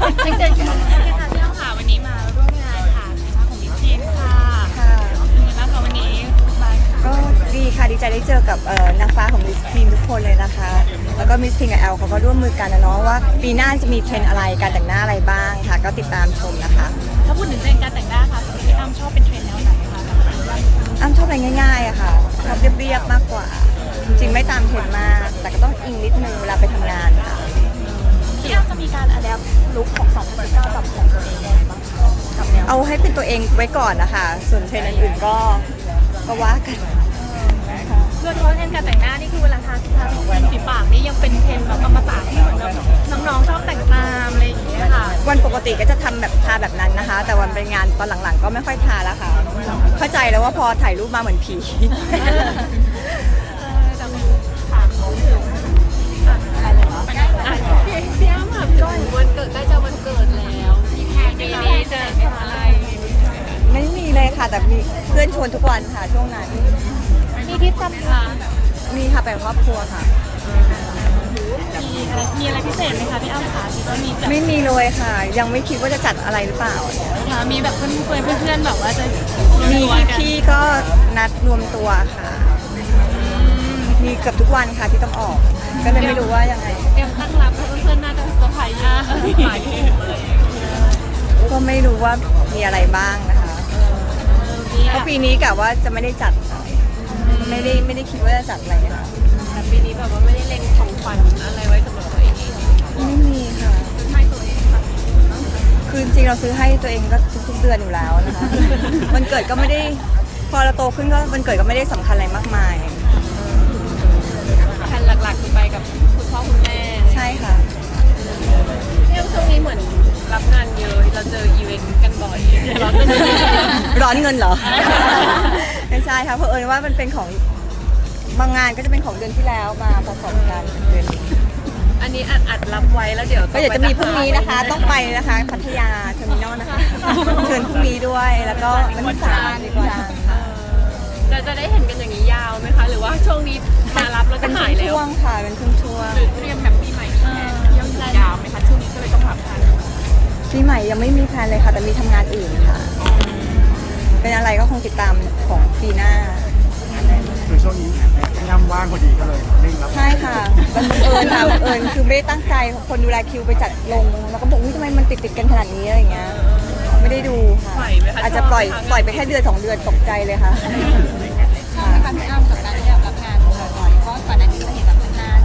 จริงๆค่ะพี่อ้ำค่ะวันนี้มาร่วมงานค่ะของมิสทีนค่ะเป็นไงบ้างคะวันนี้ก็ดีค่ะดีใจได้เจอกับนางฟ้าของมิสทีนทุกคนเลยนะคะแล้วก็มิสทีนกับแอลเขาก็ร่วมมือกันนะเนาะว่าปีหน้าจะมีเทรนอะไรการแต่งหน้าอะไรบ้างค่ะก็ติดตามชมนะคะถ้าพูดถึงเทรนด์การแต่งหน้าค่ะพี่อ้ำชอบเป็นเทรนด์แนวไหนคะอ้ำชอบอะไรง่ายๆอะค่ะชอบเรียบๆมากกว่าจริงๆไม่ตามเทรนมากแต่ก็ต้องอิงนิดนึงเวลาไปทำงานค่ะพี่อ้ำจะมีการอัดแอปลุคของ2019กับของตัวเองยังไงบ้างคะกับแนวเอาให้เป็นตัวเองไว้ก่อนนะคะส่วนเทรนอื่นๆก็ว่ากันเพื่อเทรนด์การแต่งหน้านี่คือเวลาทาสีปากนี่ยังเป็นเทรนด์แบบอมตะที่เหมือนแบบน้องๆชอบแต่งตามอะไรอย่างเงี้ยค่ะวันปกติก็จะทำแบบทาแบบนั้นนะคะแต่วันไปงานตอนหลังๆก็ไม่ค่อยทาแล้วค่ะเข้าใจแล้วว่าพอถ่ายรูปมาเหมือนผีพี่อ้ำค่ะก่อนวันเกิดใกล้จะวันเกิดแล้วมีแพลนปีนี้จะทำอะไรไม่มีเลยค่ะแต่มีเพื่อนชวนทุกวันค่ะช่วงนั้นมีที่จำค่ะมีค่ะไปกับครอบครัวค่ะมีอะไรพิเศษไหมคะพี่อ้ำคะที่ก็มีไม่มีเลยค่ะยังไม่คิดว่าจะจัดอะไรหรือเปล่ามีแบบเพื่อนแบบว่าจะมีพี่ก็นัดรวมตัวค่ะมีเกือบทุกวันค่ะที่ต้องออกก็เลยไม่รู้ว่ายังไงเตรียมตั้งรับเพื่อนๆน่าจะเซอร์ไพรส์เยอะก็ไม่รู้ว่ามีอะไรบ้างนะคะเพราะปีนี้กะว่าจะไม่ได้จัดไม่ได้คิดว่าจะจัดอะไรค่ะแต่ปีนี้แบบว่าไม่ได้เล็งของขวัญอะไรไว้สำหรับตัวเองไม่มีค่ะให้ตัวเองค่ะคือจริงเราซื้อให้ตัวเองก็ทุกๆเดือนอยู่แล้วนะคะวันเกิดก็ไม่ได้พอเราโตขึ้นก็วันเกิดก็ไม่ได้สำคัญอะไรมากมายแผนหลักๆคือไปกับคุณพ่อคุณแม่ใช่ค่ะช่วงนี้เหมือนรับงานเยอะเราเจออีเวนต์กันบ่อยร้อนเงินเหรอไม่ใช่ค่ะเพราะว่ามันเป็นของบางงานก็จะเป็นของเดือนที่แล้วมาผสมกันเดือนนี้อันนี้อัดรับไว้แล้วเดี๋ยวก็เดี๋ยวจะมีพรุ่งนี้นะคะต้องไปนะคะพัทยาเทอร์มินอลนะคะเชิญพรุ่งนี้ด้วยแล้วก็วันที่3ดีกว่าจะได้เห็นกันอย่างนี้ยาวไหมคะหรือว่าช่วงนี้มารับแล้วจะหายแล้วช่วงค่ะเป็นช่วงหรือเตรียมแบบปีใหม่แทนยังยาวไหมคะช่วงนี้ก็เลยต้องรับทันปีใหม่ยังไม่มีแพลนเลยค่ะแต่มีทำงานอื่นค่ะเป็นอะไรก็คงติดตามของปีหน้าคือช่วงนี้ย่ำว่างพอดีก็เลยเร่งรับใช่ค่ะมันบังเอิญค่ะบังเอิญคือไม่ได้ตั้งใจคนดูแลคิวไปจัดลงแล้วก็บอกว่าทำไมมันติดกันขนาดนี้อะไรเงี้ยไม่ได้ดูค่ะอาจจะปล่อยไปแค่เดือน2 เดือนตกใจเลยค่ะการที่อ้ำกับการที่รับงานบ่อยๆเพราะก่อนหน้านี้เราเห็นแบบงาน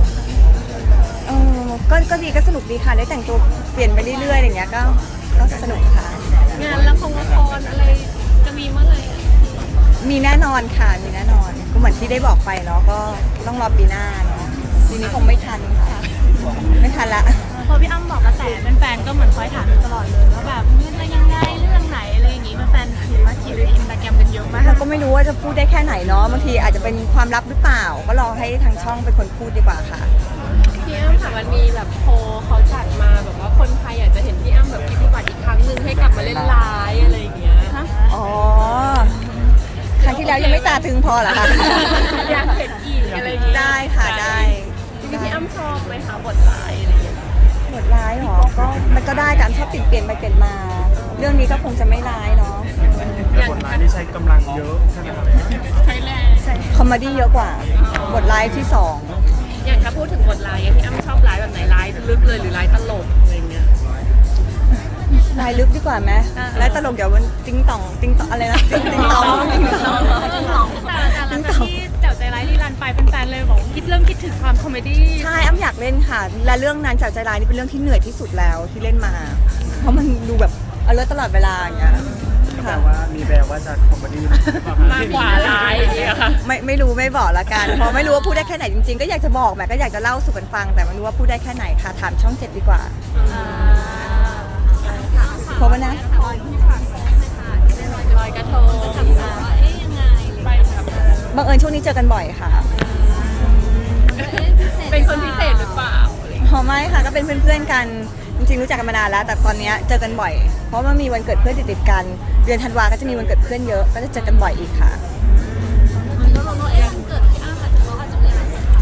ก็ดีก็สนุกดีค่ะได้แต่งตัวเปลี่ยนไปเรื่อยๆอย่างเงี้ยก็สนุกค่ะงานละครอะไรจะมีเมื่อไหร่มีแน่นอนค่ะมีแน่นอนก็เหมือนที่ได้บอกไปเนาะก็ต้องรอปีหน้าเนาะปีนี้คงไม่ทันค่ะไม่ทันละพอพี่อ้ำบอกกระแสแฟนๆก็เหมือนคอยถามตลอดเลยว่าแบบมันจะยังไงเรื่องไหนอะไรอย่างงี้แฟนๆถือว่าคิดในอินสตาแกรมกันเยอะมากเราก็ไม่รู้ว่าจะพูดได้แค่ไหนเนาะบางทีอาจจะเป็นความลับหรือเปล่าก็รอให้ทางช่องเป็นคนพูดดีกว่าค่ะพี่อ้ำค่ะมันมีแบบโพเขาจัดมาแบบว่าคนไทยอยากจะเห็นพี่อ้ำแบบพิธีบัติอีกครั้งหนึ่งให้กลับมาเล่นไลฟ์อะไรอย่างเงี้ยอ๋อครั้งที่แล้วยังไม่ตาถึงพอเหรอคะอยากเห็นอีกอะไรอย่างเงี้ยได้ค่ะได้พี่อ้ำชอบไหมคะบทไลฟ์อะไรอย่างเงี้ยบทร้ายหรอก็มันก็ได้แต่ชอบเปลี่ยนไปเปลี่ยนมาเรื่องนี้ก็คงจะไม่ร้ายเนาะแต่บทร้ายนี่ใช้กำลังเยอะใช่ไหมครับใช่แรงคอมเมดี้เยอะกว่าบทร้ายที่2 อย่างถ้าพูดถึงบทไลฟ์พี่อ้ำชอบไลฟ์แบบไหนไลฟ์ลึกเลยหรือไลฟ์ตลกอะไรเงี้ยลายลึกดีกว่าไหมและตลกเดี๋ยวมันติ้งต่องอะไรนะติ้งต่องแต่หลังจากที่เจ้าใจร้ายรีรันไปแฟนๆเลยบอกเริ่มคิดถึงความคอมเมดี้ใช่อ้ำอยากเล่นค่ะและเรื่องนั้นเจ้าใจร้ายนี่เป็นเรื่องที่เหนื่อยที่สุดแล้วที่เล่นมาเพราะมันดูแบบalertตลอดเวลาอย่างเงี้ยแปลว่ามีแววว่าจะคอมเมดี้มากกว่าร้ายค่ะไม่รู้ไม่บอกละกันเพราะไม่รู้ว่าพูดได้แค่ไหนจริงๆก็อยากจะบอกแม่ก็อยากจะเล่าสู่กันฟังแต่ไม่รู้ว่าพูดได้แค่ไหนค่ะถามช่อง7ดีกว่าเพราะว่านะลอยกระทงยังไงบังเอิญช่วงนี้เจอกันบ่อยค่ะเป็นคนพิเศษหรือเปล่าไม่ค่ะก็เป็นเพื่อนๆกันจริงๆรู้จักกันมานานแล้วแต่ตอนนี้เจอกันบ่อยเพราะว่ามีวันเกิดเพื่อนติดๆกันเดือนธันวาก็จะมีวันเกิดเพื่อนเยอะก็จะเจอกันบ่อยอีกค่ะแล้วเราเกิดที่อ้ำอาจจะ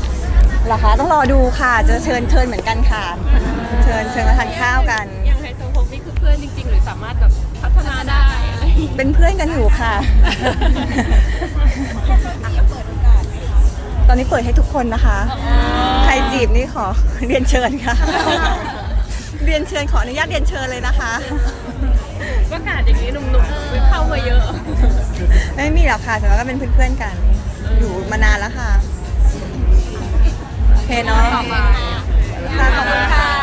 เหรอคะต้องรอดูค่ะจะเชิญเหมือนกันค่ะเชิญมาทานข้าวกันยังไฮโซโพจริงๆหรือสามารถแบบพัฒนาได้อะไรอย่างเงี้ยเป็นเพื่อนกันอยู่ค่ะ ตอนนี้เปิดให้ทุกคนนะคะ ใครจีบนี่ขอเรียนเชิญค่ะ เรียนเชิญขออนุญาตเรียนเชิญเลยนะคะประกาศอย่างนี้หนุ่มๆเข้ามาเยอะไม่มีหรอกค่ะแต่ว่าก็เป็นเพื่อนๆกัน อยู่มานานแล้วค่ะโอเคเนาะต่อมาค่ะขอบคุณค่ะ